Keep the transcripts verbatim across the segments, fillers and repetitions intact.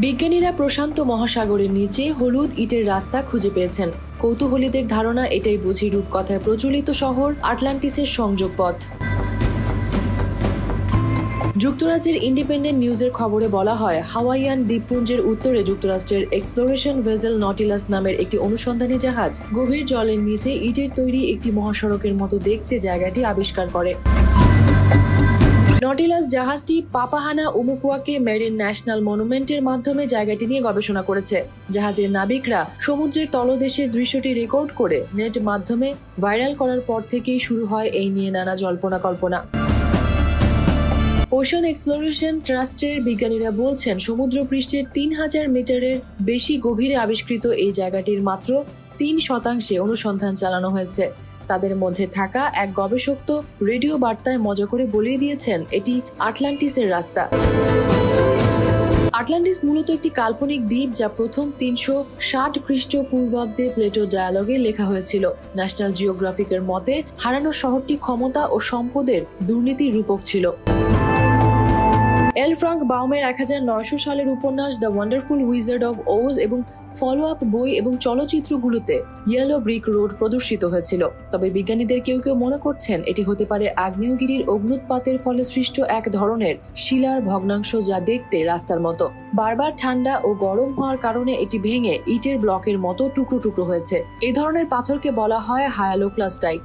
বিজ্ঞানীরা প্রশান্ত মহাসাগরের নিচে হলুদ ইটের রাস্তা খুঁজে পেয়েছেন। কৌতূহলীদের ধারণা এটাই বুঝি রূপকথায় প্রচলিত শহর আটলান্টিসের সংযোগ পথ। যুক্তরাজ্যের ইন্ডিপেন্ডেন্ট নিউজের খবরে বলা হয়, হাওয়াইয়ান দ্বীপপুঞ্জের উত্তরে যুক্তরাষ্ট্রের এক্সপ্লোরেশন ভেসেল নটিলাস নামের একটি অনুসন্ধানী জাহাজ গভীর জলের নিচে ইটের তৈরি একটি মহাসড়কের মতো দেখতে জায়গাটি আবিষ্কার করে। নটিলাস জাহাজটি পাপাহানা উমুকুয়াকে মেরিন ন্যাশনাল মনুমেন্টের মাধ্যমে জায়গাটি নিয়ে গবেষণা করেছে। জাহাজের নাবিকরা সমুদ্রের তলদেশের দৃশ্যটি রেকর্ড করে নেট মাধ্যমে ভাইরাল করার পর থেকেই শুরু হয় এই নিয়ে নানা জল্পনা কল্পনা। ওশান এক্সপ্লোরেশন ট্রাস্টের বিজ্ঞানীরা বলছেন, সমুদ্র পৃষ্ঠের তিন হাজার মিটারের বেশি গভীরে আবিষ্কৃত এই জায়গাটির মাত্র তিন শতাংশে অনুসন্ধান চালানো হয়েছে। তাদের মধ্যে থাকা এক গবেষক তো রেডিও বার্তায় মজা করে বলিয়ে দিয়েছেন এটি আটলান্টিসের রাস্তা। আটলান্টিস মূলত একটি কাল্পনিক দ্বীপ, যা প্রথম তিনশো ষাট খ্রিস্টপূর্বাব্দে প্লেটো ডায়ালগে লেখা হয়েছিল। ন্যাশনাল জিওগ্রাফিকের মতে হারানো শহরটি ক্ষমতা ও সম্পদের দুর্নীতির রূপক ছিল। এল ফ্রাঙ্ক বাউমের এক হাজার নয়শো সালের উপন্যাস the wonderful wizard of Oz এবং ফলো আপ বই এবং চলচ্চিত্রগুলোতে ইয়েলো ব্রিক রোড প্রদর্শিত হয়েছিল। তবে বিজ্ঞানীদের কেউ কেউ মনে করছেন এটি হতে পারে আগ্নেয়গিরির অগ্নুৎপাতের ফলে সৃষ্ট এক ধরনের শিলার ভগ্নাংশ, যা দেখতে রাস্তার মতো। বারবার ঠান্ডা ও গরম হওয়ার কারণে এটি ভেঙে ইটের ব্লকের মতো টুকরো টুকরো হয়েছে। এই ধরনের পাথরকে বলা হয় হায়ালোক্লাস্টাইট।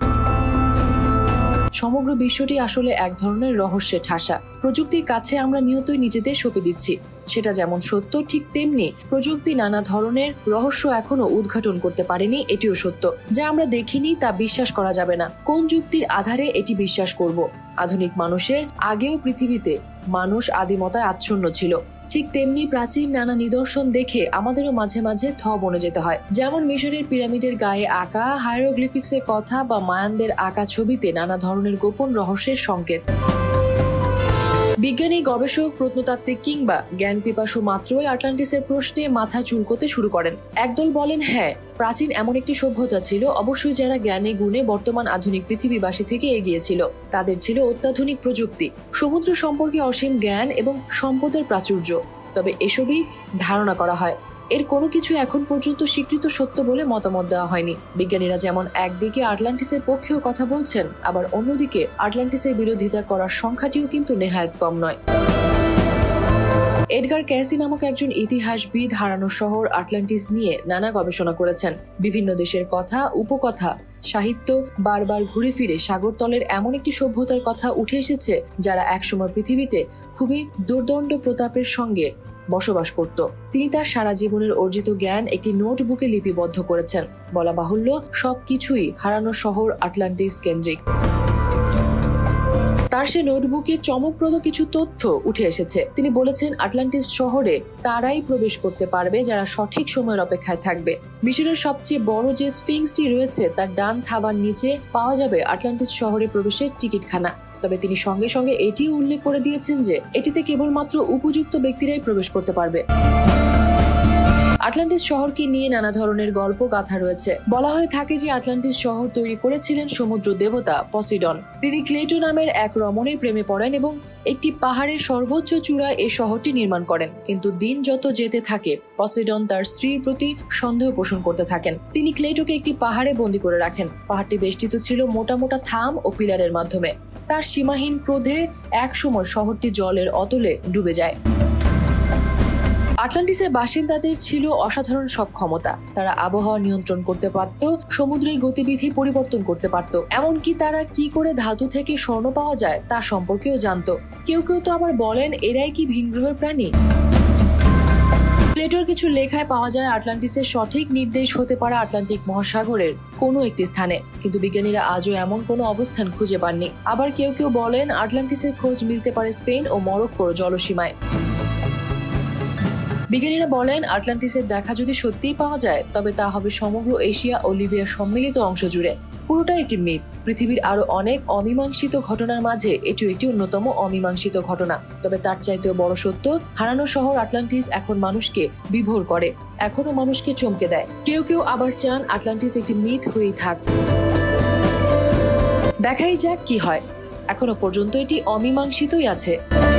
সমগ্র বিশ্বটি আসলে এক ধরনের রহস্যে ঠাসা। প্রযুক্তির কাছে আমরা নিয়তই নিজেদের সঁপে দিচ্ছি। সেটা যেমন সত্য, ঠিক তেমনি প্রযুক্তি নানা ধরনের রহস্য এখনো উদ্ঘাটন করতে পারেনি, এটিও সত্য। যা আমরা দেখিনি তা বিশ্বাস করা যাবে না। কোন যুক্তির আধারে এটি বিশ্বাস করব? আধুনিক মানুষের আগেও পৃথিবীতে মানুষ আদিমতায় আচ্ছন্ন ছিল। ঠিক তেমনি প্রাচীন নানা নিদর্শন দেখে আমাদেরও মাঝে মাঝে থ বনে যেতে হয়। যেমন মিশরের পিরামিডের গায়ে আঁকা হায়ারোগ্লিফিক্সের কথা বা মায়ানদের আঁকা ছবিতে নানা ধরনের গোপন রহস্যের সংকেত। বিজ্ঞানী, গবেষক, প্রত্নতাত্ত্বিক কিংবা জ্ঞান পিপাসু মাত্রই আটলান্টিসের প্রশ্নে মাথা চুলকোতে শুরু করেন। একদল বলেন, হ্যাঁ, প্রাচীন এমন একটি সভ্যতা ছিল, অবশ্যই যারা জ্ঞানে গুণে বর্তমান আধুনিক পৃথিবীবাসী থেকে এগিয়ে ছিল। তাদের ছিল অত্যাধুনিক প্রযুক্তি, সমুদ্র সম্পর্কে অসীম জ্ঞান এবং সম্পদের প্রাচুর্য। তবে এসবই ধারণা করা হয়, এর কোনো কিছু এখন পর্যন্ত স্বীকৃত সত্য বলে মতামত দেওয়া হয়নি। বিজ্ঞানীরা যেমন একদিকে আটলান্টিসের পক্ষেও কথা বলছেন, আবার অন্যদিকে আটলান্টিসের বিরোধিতা করার সংখ্যাটিও কিন্তু নেহায়েত কম নয়। এডগার ক্যাসি নামক একজন ইতিহাসবিদ হারানো শহর আটলান্টিস নিয়ে নানা গবেষণা করেছেন। বিভিন্ন দেশের কথা, উপকথা, সাহিত্য বারবার ঘুরে ফিরে সাগরতলের এমন একটি সভ্যতার কথা উঠে এসেছে যারা একসময় পৃথিবীতে খুবই দুর্দণ্ড প্রতাপের সঙ্গে বসবাস করত। তিনি তার সারা জীবনের অর্জিত জ্ঞান একটি নোটবুকে লিপিবদ্ধ করেছেন। বলা বাহুল্য, সবকিছুই হারানো শহর আটলান্টিস কেন্দ্রিক। তার সে নোটবুকে চমকপ্রদ কিছু তথ্য উঠে এসেছে। তিনি বলেছেন, আটলান্টিস শহরে তারাই প্রবেশ করতে পারবে যারা সঠিক সময়ের অপেক্ষায় থাকবে। মিশরের সবচেয়ে বড় যে স্ফিংসটি রয়েছে তার ডান থাবার নিচে পাওয়া যাবে আটলান্টিস শহরে প্রবেশের টিকিটখানা। তবে তিনি সঙ্গে সঙ্গে এটিও উল্লেখ করে দিয়েছেন যে এটিতে কেবলমাত্র উপযুক্ত ব্যক্তিরাই প্রবেশ করতে পারবে। আটলান্টিস শহরকে নিয়ে নানা ধরনের গল্প গাথা রয়েছে। বলা হয়ে থাকে যে আটলান্টিস শহর তৈরি করেছিলেন সমুদ্র দেবতা পসিডন। তিনি ক্লেটো নামের এক রমণীর প্রেমে পড়েন এবং একটি পাহাড়ের সর্বোচ্চ চূড়ায় এই শহরটি নির্মাণ করেন। কিন্তু দিন যত যেতে থাকে পসিডন তার স্ত্রীর প্রতি সন্দেহ পোষণ করতে থাকেন। তিনি ক্লেটোকে একটি পাহাড়ে বন্দী করে রাখেন। পাহাড়টি বেষ্টিত ছিল মোটা মোটা থাম ও পিলারের মাধ্যমে। তার সীমাহীন ক্রোধে এক সময় শহরটি জলের অতলে ডুবে যায়। আটলান্টিসের বাসিন্দাদের ছিল অসাধারণ সব ক্ষমতা। তারা আবহাওয়া নিয়ন্ত্রণ করতে পারত, সমুদ্রের গতিবিধি পরিবর্তন করতে পারত, এমনকি তারা কি করে ধাতু থেকে স্বর্ণ পাওয়া যায় তা সম্পর্কেও জানত। কেউ কেউ তো আবার বলেন এরাই কি ভিনগ্রহের প্রাণী। প্লেটোর কিছু লেখায় পাওয়া যায় আটলান্টিসের সঠিক নির্দেশ হতে পারে আটলান্টিক মহাসাগরের কোনো একটি স্থানে, কিন্তু বিজ্ঞানীরা আজও এমন কোনো অবস্থান খুঁজে পাননি। আবার কেউ কেউ বলেন আটলান্টিসের খোঁজ মিলতে পারে স্পেন ও মরক্কোর জলসীমায়। বিজ্ঞানীরা বলেন আটলান্টিসের দেখা যদি সত্যিই পাওয়া যায় তবে তা হবে সমগ্র এশিয়া ও লিবিয়ার সম্মিলিত অংশ জুড়ে। পুরোটা একটি মিথ। পৃথিবীর আরো অনেক অমীমাংসিত ঘটনার মাঝে এটিও একটি অন্যতম অমীমাংসিত ঘটনা। তবে তার চাইতেও বড় সত্য, হারানো শহর আটলান্টিস এখন মানুষকে বিভোর করে, এখনো মানুষকে চমকে দেয়। কেউ কেউ আবার চান আটলান্টিস একটি মিথ হয়েই থাক। দেখাই যাক কি হয়। এখনো পর্যন্ত এটি অমীমাংসিতই আছে।